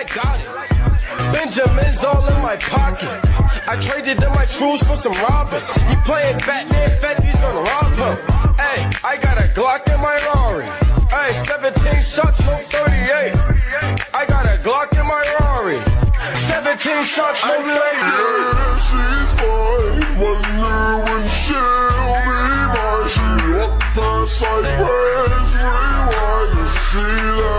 I got it. Benjamin's all in my pocket. I traded in my truths for some Robins. He playing Batman, Fetty's gonna rob him. Hey, I got a Glock in my Rari. Hey, 17 shots, no 38. I got a Glock in my Rari. 17 shots, no 38. Yeah, she's fine. Wonder when she'll be mine. She walked past like Prince Rewind. You see that?